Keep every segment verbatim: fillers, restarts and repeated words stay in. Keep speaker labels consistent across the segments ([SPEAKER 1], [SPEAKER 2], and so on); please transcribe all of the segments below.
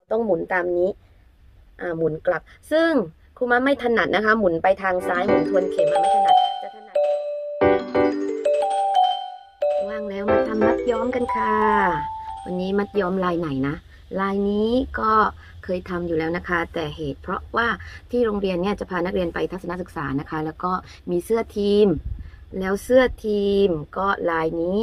[SPEAKER 1] ต้องหมุนตามนี้อ่าหมุนกลับซึ่งครูมาไม่ถนัดนะคะหมุนไปทางซ้ายหมุนทวนเข็มมาไม่ถนัดจะถนัดว่างแล้วมาทำมัดย้อมกันค่ะวันนี้มัดย้อมลายไหนนะลายนี้ก็เคยทำอยู่แล้วนะคะแต่เหตุเพราะว่าที่โรงเรียนเนี่ยจะพานักเรียนไปทัศนศึกษานะคะแล้วก็มีเสื้อทีมแล้วเสื้อทีมก็ลายนี้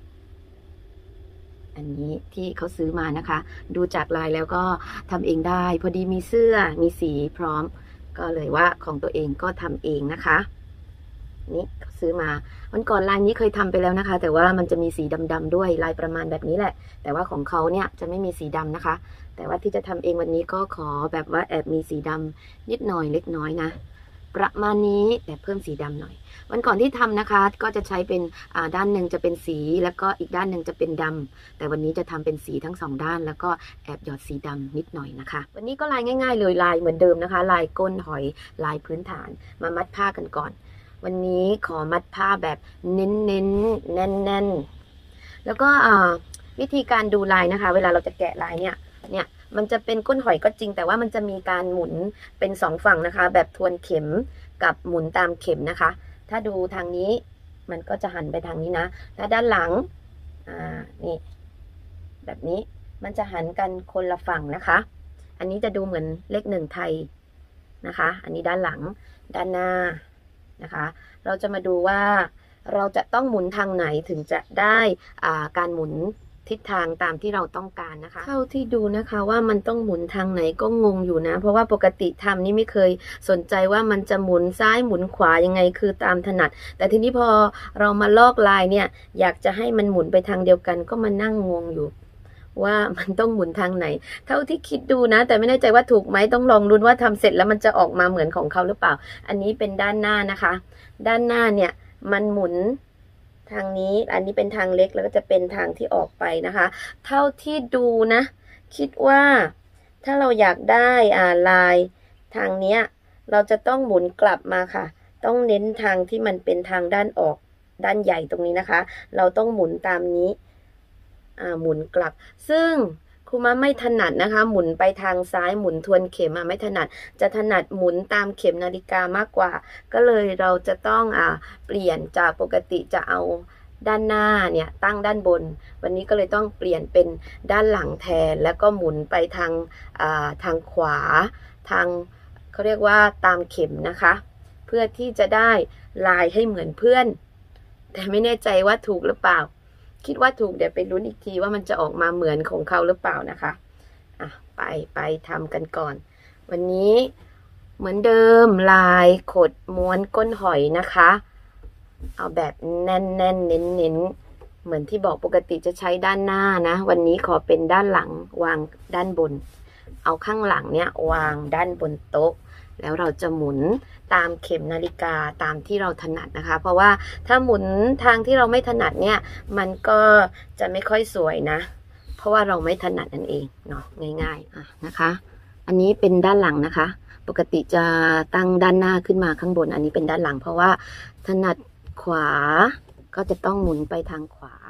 [SPEAKER 1] อันนี้ที่เขาซื้อมานะคะดูจากลายแล้วก็ทำเองได้พอดีมีเสื้อมีสีพร้อมก็เลยว่าของตัวเองก็ทำเองนะคะนี่เขาซื้อมาวันก่อนลายนี้เคยทำไปแล้วนะคะแต่ว่ามันจะมีสีดำๆด้วยลายประมาณแบบนี้แหละแต่ว่าของเขาเนี่ยจะไม่มีสีดำนะคะแต่ว่าที่จะทำเองวันนี้ก็ขอแบบว่าแอบมีสีดำนิดหน่อยเล็กน้อยนะประมาณนี้แต่เพิ่มสีดำหน่อยวันก่อนที่ทำนะคะก็จะใช้เป็นด้านหนึ่งจะเป็นสีแล้วก็อีกด้านหนึ่งจะเป็นดำแต่วันนี้จะทำเป็นสีทั้งสองด้านแล้วก็แอบหยอดสีดำนิดหน่อยนะคะวันนี้ก็ลายง่ายๆเลยลายเหมือนเดิมนะคะลายก้นหอยลายพื้นฐานมามัดผ้ากันก่อนวันนี้ขอมัดผ้าแบบเน้นๆ แน่นๆแล้วก็วิธีการดูลายนะคะเวลาเราจะแกะลายเนี่ยเนี่ยมันจะเป็นก้นหอยก็จริงแต่ว่ามันจะมีการหมุนเป็นสองฝั่งนะคะแบบทวนเข็มกับหมุนตามเข็มนะคะถ้าดูทางนี้มันก็จะหันไปทางนี้นะถ้าด้านหลังอ่านี่แบบนี้มันจะหันกันคนละฝั่งนะคะอันนี้จะดูเหมือนเลขหนึ่งไทยนะคะอันนี้ด้านหลังด้านหน้านะคะเราจะมาดูว่าเราจะต้องหมุนทางไหนถึงจะได้อ่าการหมุนทิศทางตามที่เราต้องการนะคะเท่าที่ดูนะคะว่ามันต้องหมุนทางไหนก็งงอยู่นะเพราะว่าปกติทำนี่ไม่เคยสนใจว่ามันจะหมุนซ้ายหมุนขวายังไงคือตามถนัดแต่ทีนี้พอเรามาลอกลายเนี่ยอยากจะให้มันหมุนไปทางเดียวกันก็มานั่งงงอยู่ว่ามันต้องหมุนทางไหนเท่าที่คิดดูนะแต่ไม่แน่ใจว่าถูกไหมต้องลองลุ้นว่าทำเสร็จแล้วมันจะออกมาเหมือนของเขาหรือเปล่าอันนี้เป็นด้านหน้านะคะด้านหน้าเนี่ยมันหมุนทางนี้อันนี้เป็นทางเล็กแล้วก็จะเป็นทางที่ออกไปนะคะเท่าที่ดูนะคิดว่าถ้าเราอยากได้อ่าลายทางเนี้ยเราจะต้องหมุนกลับมาค่ะต้องเน้นทางที่มันเป็นทางด้านออกด้านใหญ่ตรงนี้นะคะเราต้องหมุนตามนี้อ่าหมุนกลับซึ่งครูมาไม่ถนัดนะคะหมุนไปทางซ้ายหมุนทวนเข็มมาไม่ถนัดจะถนัดหมุนตามเข็มนาฬิกามากกว่าก็เลยเราจะต้องอ่าเปลี่ยนจากปกติจะเอาด้านหน้าเนี่ยตั้งด้านบนวันนี้ก็เลยต้องเปลี่ยนเป็นด้านหลังแทนแล้วก็หมุนไปทางอ่าทางขวาทางเขาเรียกว่าตามเข็มนะคะเพื่อที่จะได้ลายให้เหมือนเพื่อนแต่ไม่แน่ใจว่าถูกหรือเปล่าคิดว่าถูกเดี๋ยวไปลุ้นอีกทีว่ามันจะออกมาเหมือนของเขาหรือเปล่านะคะอ่ะไปไปทำกันก่อนวันนี้เหมือนเดิมลายขดม้วนก้นหอยนะคะเอาแบบแน่นแน่นเน้นเน้นเหมือนที่บอกปกติจะใช้ด้านหน้านะวันนี้ขอเป็นด้านหลังวางด้านบนเอาข้างหลังเนี่ยวางด้านบนโต๊ะแล้วเราจะหมุนตามเข็มนาฬิกาตามที่เราถนัดนะคะเพราะว่าถ้าหมุนทางที่เราไม่ถนัดเนี่ยมันก็จะไม่ค่อยสวยนะเพราะว่าเราไม่ถนัดนั่นเองเนาะง่ายๆอ่ะนะคะอันนี้เป็นด้านหลังนะคะปกติจะตั้งด้านหน้าขึ้นมาข้างบนอันนี้เป็นด้านหลังเพราะว่าถนัดขวาก็จะต้องหมุนไปทางขวา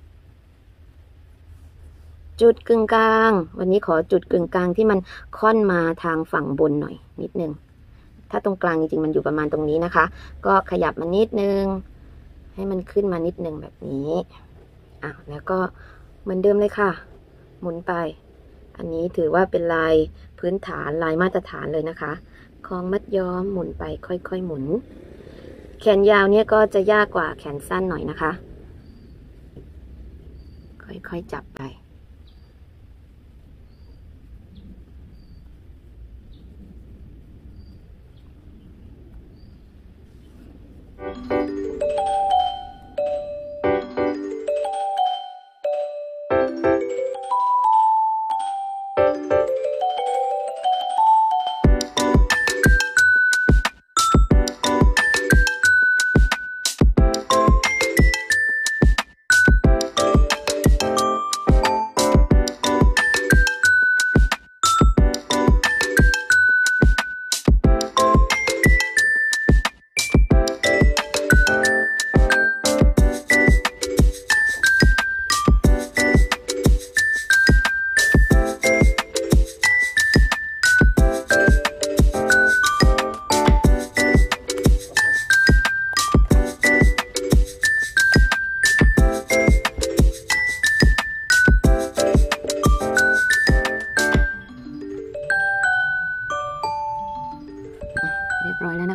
[SPEAKER 1] จุดกึ่งกลางวันนี้ขอจุดกึ่งกลางที่มันค่อนมาทางฝั่งบนหน่อยนิดนึงถ้าตรงกลางจริงๆมันอยู่ประมาณตรงนี้นะคะก็ขยับมานิดนึงให้มันขึ้นมานิดนึงแบบนี้อ่ะแล้วก็เหมือนเดิมเลยค่ะหมุนไปอันนี้ถือว่าเป็นลายพื้นฐานลายมาตรฐานเลยนะคะของมัดย้อมหมุนไปค่อยๆหมุนแขนยาวเนี่ยก็จะยากกว่าแขนสั้นหน่อยนะคะค่อยๆจับไป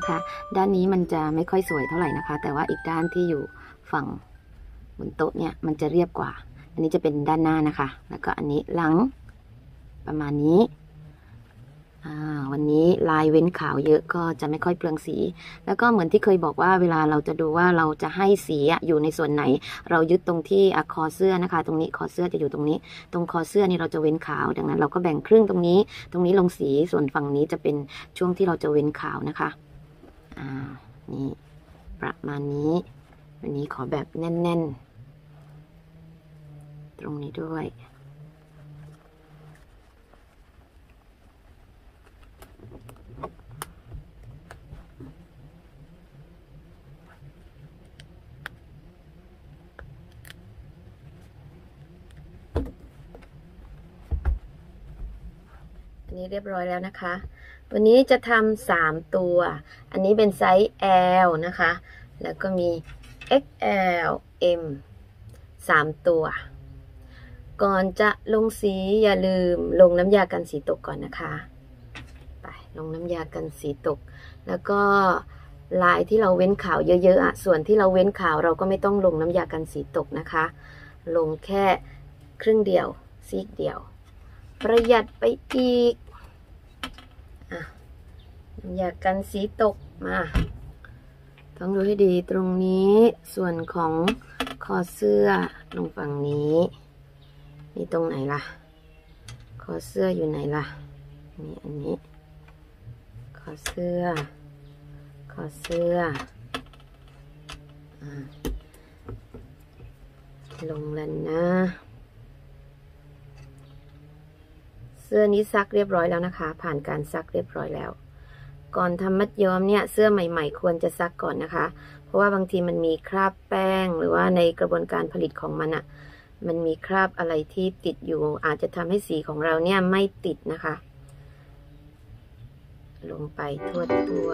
[SPEAKER 1] นะคะ ด้านนี้มันจะไม่ค่อยสวยเท่าไหร่นะคะแต่ว่าอีกด้านที่อยู่ฝั่งบนโต๊ะเนี่ยมันจะเรียบกว่าอันนี้จะเป็นด้านหน้านะคะแล้วก็อันนี้หลังประมาณนี้วันนี้ลายเว้นขาวเยอะก็จะไม่ค่อยเปลืองสีแล้วก็เหมือนที่เคยบอกว่าเวลาเราจะดูว่าเราจะให้สีอยู่ในส่วนไหนเรายึดตรงที่คอเสื้อนะคะตรงนี้คอเสื้อจะอยู่ตรงนี้ตรงคอเสื้อนี่เราจะเว้นขาวดังนั้นเราก็แบ่งครึ่งตรงนี้ตรงนี้ลงสีส่วนฝั่งนี้จะเป็นช่วงที่เราจะเว้นขาวนะคะอ่านี่ประมาณนี้วันนี้ขอแบบแน่นๆตรงนี้ด้วยนี้เรียบร้อยแล้วนะคะวันนี้จะทำสามตัวอันนี้เป็นไซส์ แอล นะคะแล้วก็มี เอ็กซ์ แอล เอ็ม สามตัวก่อนจะลงสีอย่าลืมลงน้ำยากันสีตกก่อนนะคะไปลงน้ำยากันสีตกแล้วก็ลายที่เราเว้นขาวเยอะๆอ่ะส่วนที่เราเว้นขาวเราก็ไม่ต้องลงน้ำยากันสีตกนะคะลงแค่ครึ่งเดียวซีกเดียวประหยัดไปอีกน้ำยากันสีตกมาต้องดูให้ดีตรงนี้ส่วนของคอเสื้อลงฝั่งนี้นี่ตรงไหนล่ะคอเสื้ออยู่ไหนล่ะนี่อันนี้คอเสื้อคอเสื้อลงแล้วนะเสื้อนี้ซักเรียบร้อยแล้วนะคะผ่านการซักเรียบร้อยแล้วก่อนทำมัดย้อมเนี่ยเสื้อใหม่ๆควรจะซักก่อนนะคะเพราะว่าบางทีมันมีคราบแป้งหรือว่าในกระบวนการผลิตของมันอะมันมีคราบอะไรที่ติดอยู่อาจจะทำให้สีของเราเนี่ยไม่ติดนะคะลงไปทั่วทั่ว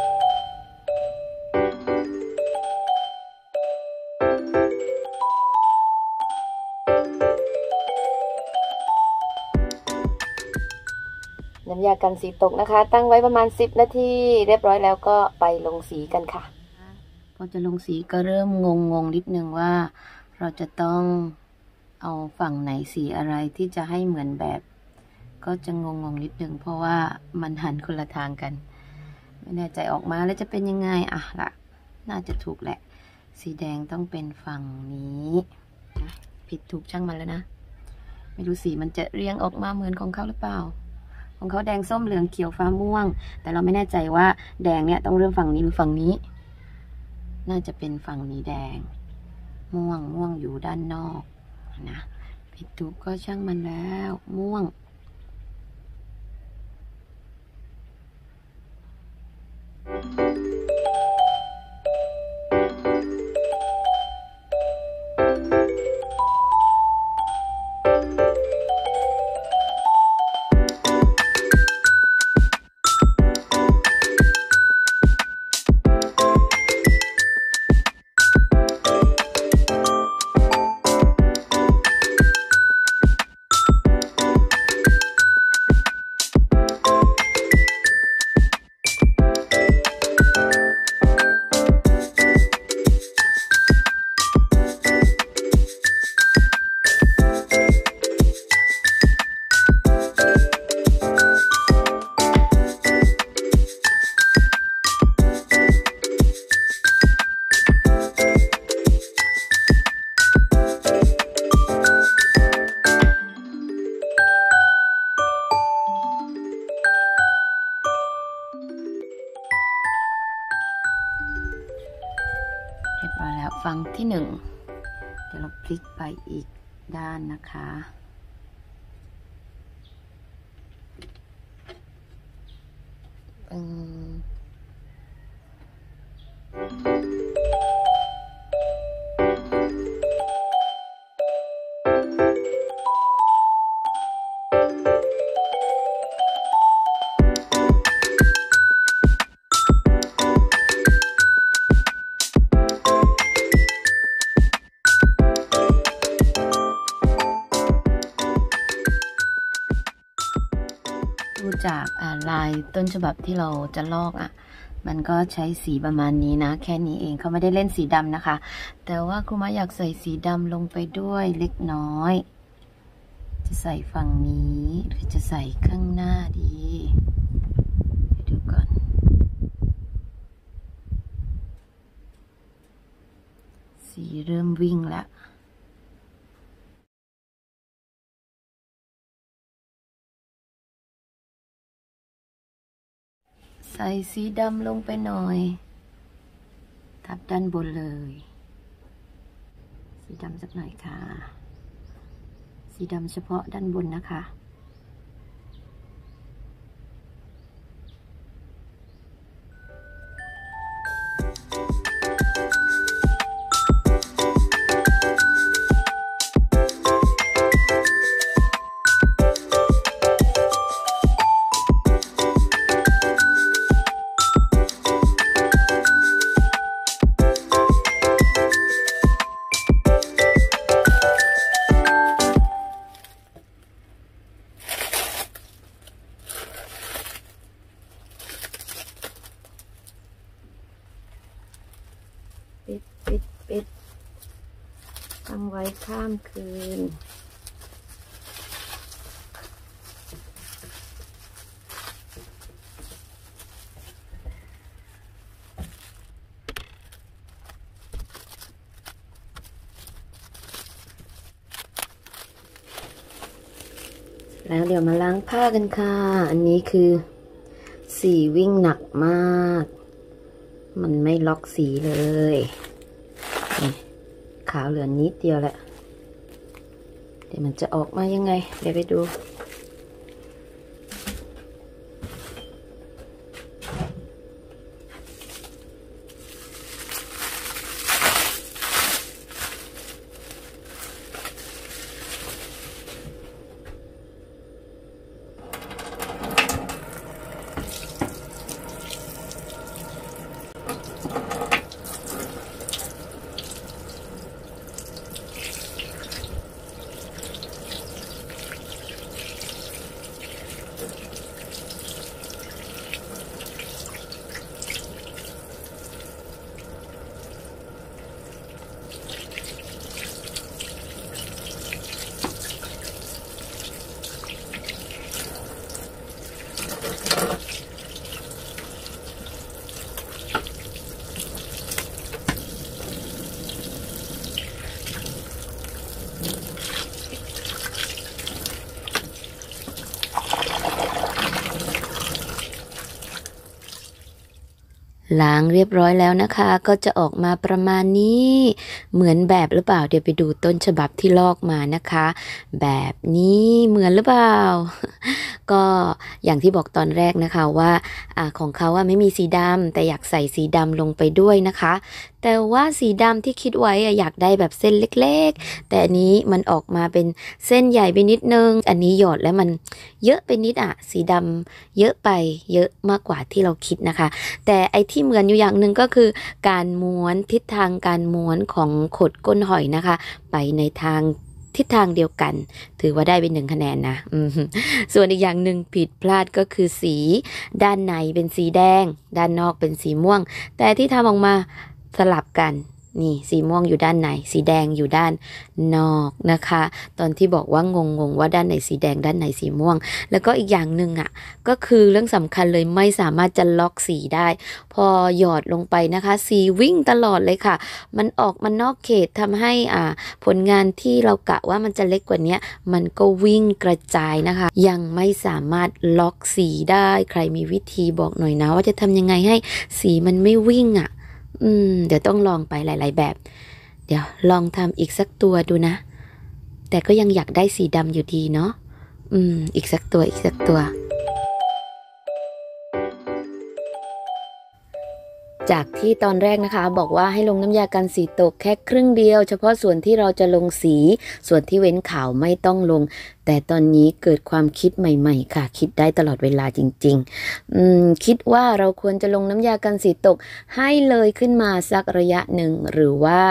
[SPEAKER 1] น้ำยากันสีตกนะคะตั้งไว้ประมาณสิบนาทีเรียบร้อยแล้วก็ไปลงสีกันค่ะพอจะลงสีก็เริ่มงงงนิดนึงว่าเราจะต้องเอาฝั่งไหนสีอะไรที่จะให้เหมือนแบบก็จะงงงนิดนึงเพราะว่ามันหันคนละทางกันไม่แน่ใจออกมาแล้วจะเป็นยังไงอ่ะล่ะน่าจะถูกแหละสีแดงต้องเป็นฝั่งนี้ผิดถูกช่างมันแล้วนะไม่รู้สีมันจะเรียงออกมาเหมือนของเขาหรือเปล่าของเขาแดงส้มเหลืองเขียวฟ้าม่วงแต่เราไม่แน่ใจว่าแดงเนี่ยต้องเริ่มฝั่งนี้หรือฝั่งนี้น่าจะเป็นฝั่งนี้แดงม่วงม่วงอยู่ด้านนอกนะผิดถูกก็ช่างมันแล้วม่วงเรียบร้อยแล้วฝั่งที่หนึ่งเดี๋ยวเราพลิกไปอีกด้านนะคะอืม ดูจากลายต้นฉบับที่เราจะลอกอ่ะมันก็ใช้สีประมาณนี้นะแค่นี้เองเขาไม่ได้เล่นสีดำนะคะแต่ว่าครูมาอยากใส่สีดำลงไปด้วยเล็กน้อยจะใส่ฝั่งนี้หรือจะใส่ข้างหน้าดีไปดูก่อนสีเริ่มวิ่งแล้วใส่สีดำลงไปหน่อยทับด้านบนเลยสีดำสักหน่อยค่ะสีดำเฉพาะด้านบนนะคะปิดปิดปิดตั้งไว้ข้ามคืนแล้วเดี๋ยวมาล้างผ้ากันค่ะอันนี้คือสีวิ่งหนักมากมันไม่ล็อกสีเลยขาวเหลือนิดเดียวแหละเดี๋ยวมันจะออกมายังไงเดี๋ยวไปดูล้างเรียบร้อยแล้วนะคะก็จะออกมาประมาณนี้เหมือนแบบหรือเปล่าเดี๋ยวไปดูต้นฉบับที่ลอกมานะคะแบบนี้เหมือนหรือเปล่า ก็อย่างที่บอกตอนแรกนะคะว่าอ่าของเขาว่าไม่มีสีดำแต่อยากใส่สีดำลงไปด้วยนะคะแต่ว่าสีดำที่คิดไว้อยากได้แบบเส้นเล็กๆแต่อันนี้มันออกมาเป็นเส้นใหญ่ไปนิดนึงอันนี้หยอดแล้วมันเยอะไปนิดอ่ะสีดำเยอะไปเยอะมากกว่าที่เราคิดนะคะแต่ไอที่เหมือนอยู่อย่างหนึ่งก็คือการม้วนทิศทางการม้วนของขดก้นหอยนะคะไปในทางทิศทางเดียวกันถือว่าได้เป็นหนึ่งคะแนนนะส่วนอีกอย่างหนึ่งผิดพลาดก็คือสีด้านในเป็นสีแดงด้านนอกเป็นสีม่วงแต่ที่ทำออกมาสลับกันนี่สีม่วงอยู่ด้านในสีแดงอยู่ด้านนอกนะคะตอนที่บอกว่างงงว่าด้านไหนสีแดงด้านไหนสีม่วงแล้วก็อีกอย่างหนึ่งอ่ะก็คือเรื่องสำคัญเลยไม่สามารถจะล็อกสีได้พอหยอดลงไปนะคะสีวิ่งตลอดเลยค่ะมันออกมานอกเขตทำให้อ่าผลงานที่เรากะว่ามันจะเล็กกว่านี้มันก็วิ่งกระจายนะคะยังไม่สามารถล็อกสีได้ใครมีวิธีบอกหน่อยนะว่าจะทำยังไงให้สีมันไม่วิ่งอ่ะอืมเดี๋ยวต้องลองไปหลายๆแบบเดี๋ยวลองทำอีกสักตัวดูนะแต่ก็ยังอยากได้สีดำอยู่ดีเนาะอืมอีกสักตัวอีกสักตัวจากที่ตอนแรกนะคะบอกว่าให้ลงน้ำยากันสีตกแค่ครึ่งเดียวเฉพาะส่วนที่เราจะลงสีส่วนที่เว้นขาวไม่ต้องลงแต่ตอนนี้เกิดความคิดใหม่ๆค่ะคิดได้ตลอดเวลาจริงๆอืมคิดว่าเราควรจะลงน้ำยากันสีตกให้เลยขึ้นมาสักระยะหนึ่งหรือว่า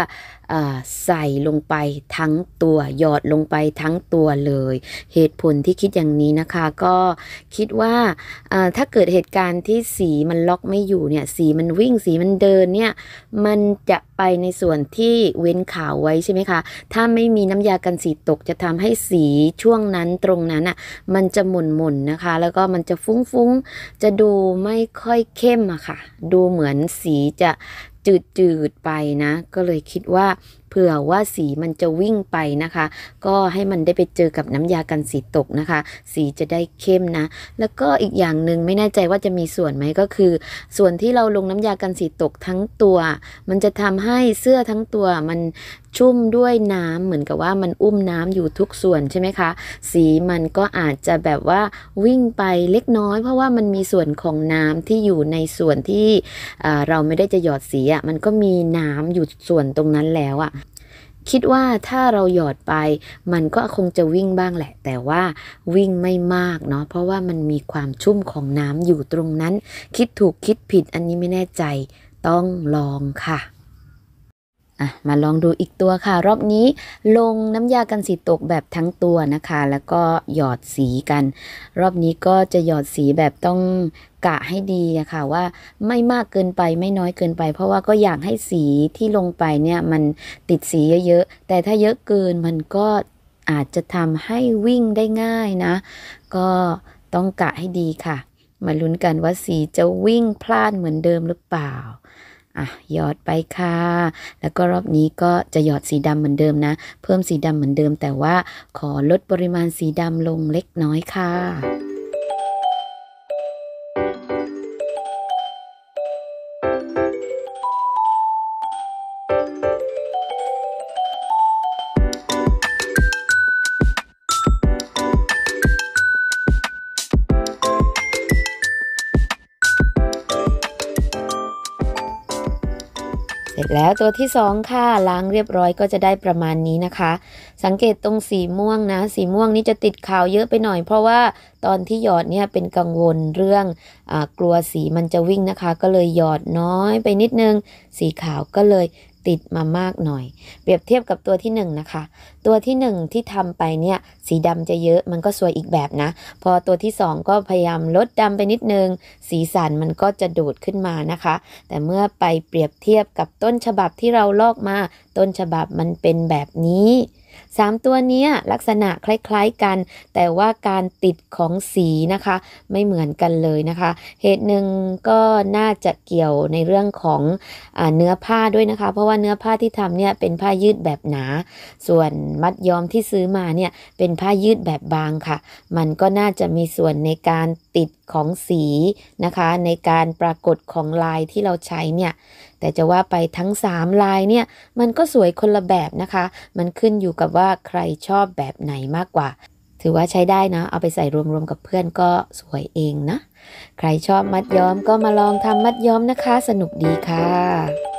[SPEAKER 1] ใส่ลงไปทั้งตัวหยอดลงไปทั้งตัวเลยเหตุผลที่คิดอย่างนี้นะคะก็คิดว่าถ้าเกิดเหตุการณ์ที่สีมันล็อกไม่อยู่เนี่ยสีมันวิ่งสีมันเดินเนี่ยมันจะไปในส่วนที่เว้นขาวไว้ใช่ไหมคะถ้าไม่มีน้ำยากันสีตกจะทำให้สีช่วงนั้นตรงนั้นอ่ะมันจะหม่นๆนะคะแล้วก็มันจะฟุ้งๆจะดูไม่ค่อยเข้มอะค่ะดูเหมือนสีจะจืดๆไปนะก็เลยคิดว่าเผื่อว่าสีมันจะวิ่งไปนะคะก็ให้มันได้ไปเจอกับน้ำยากันสีตกนะคะสีจะได้เข้มนะแล้วก็อีกอย่างหนึ่งไม่แน่ใจว่าจะมีส่วนไหมก็คือส่วนที่เราลงน้ำยากันสีตกทั้งตัวมันจะทำให้เสื้อทั้งตัวมันชุ่มด้วยน้ำเหมือนกับว่ามันอุ้มน้ำอยู่ทุกส่วนใช่ไหมคะสีมันก็อาจจะแบบว่าวิ่งไปเล็กน้อยเพราะว่ามันมีส่วนของน้ำที่อยู่ในส่วนที่เราไม่ได้จะหยอดสีอ่ะมันก็มีน้ำอยู่ส่วนตรงนั้นแล้วอ่ะคิดว่าถ้าเราหยอดไปมันก็คงจะวิ่งบ้างแหละแต่ว่าวิ่งไม่มากเนาะเพราะว่ามันมีความชุ่มของน้ำอยู่ตรงนั้นคิดถูกคิดผิดอันนี้ไม่แน่ใจต้องลองค่ะอ่ะมาลองดูอีกตัวค่ะรอบนี้ลงน้ำยากันสีตกแบบทั้งตัวนะคะแล้วก็หยอดสีกันรอบนี้ก็จะหยอดสีแบบต้องกะให้ดีอะค่ะว่าไม่มากเกินไปไม่น้อยเกินไปเพราะว่าก็อยากให้สีที่ลงไปเนี่ยมันติดสีเยอะๆแต่ถ้าเยอะเกินมันก็อาจจะทำให้วิ่งได้ง่ายนะก็ต้องกะให้ดีค่ะมาลุ้นกันว่าสีจะวิ่งพลาดเหมือนเดิมหรือเปล่าอ่ะหยอดไปค่ะแล้วก็รอบนี้ก็จะหยอดสีดำเหมือนเดิมนะเพิ่มสีดำเหมือนเดิมแต่ว่าขอลดปริมาณสีดำลงเล็กน้อยค่ะเสร็จแล้วตัวที่สองค่ะล้างเรียบร้อยก็จะได้ประมาณนี้นะคะสังเกตตรงสีม่วงนะสีม่วงนี้จะติดขาวเยอะไปหน่อยเพราะว่าตอนที่หยอดเนี่ยเป็นกังวลเรื่องอ่ากลัวสีมันจะวิ่งนะคะก็เลยหยอดน้อยไปนิดนึงสีขาวก็เลยติดมามากหน่อยเปรียบเทียบกับตัวที่หนึ่งนะคะตัวที่หนึ่งที่ทำไปเนี่ยสีดำจะเยอะมันก็สวยอีกแบบนะพอตัวที่สองก็พยายามลดดำไปนิดนึงสีสันมันก็จะโดดขึ้นมานะคะแต่เมื่อไปเปรียบเทียบกับต้นฉบับที่เราลอกมาต้นฉบับมันเป็นแบบนี้สามตัวนี้ลักษณะคล้ายๆกันแต่ว่าการติดของสีนะคะไม่เหมือนกันเลยนะคะเหตุหนึ่งก็น่าจะเกี่ยวในเรื่องของอ่าเนื้อผ้าด้วยนะคะเพราะว่าเนื้อผ้าที่ทำเนี่ยเป็นผ้ายืดแบบหนาส่วนมัดย้อมที่ซื้อมาเนี่ยเป็นผ้ายืดแบบบางค่ะมันก็น่าจะมีส่วนในการติดของสีนะคะในการปรากฏของลายที่เราใช้เนี่ยแต่จะว่าไปทั้งสามลายเนี่ยมันก็สวยคนละแบบนะคะมันขึ้นอยู่กับว่าใครชอบแบบไหนมากกว่าถือว่าใช้ได้นะเอาไปใส่รวมๆกับเพื่อนก็สวยเองนะใครชอบมัดย้อมก็มาลองทำมัดย้อมนะคะสนุกดีค่ะ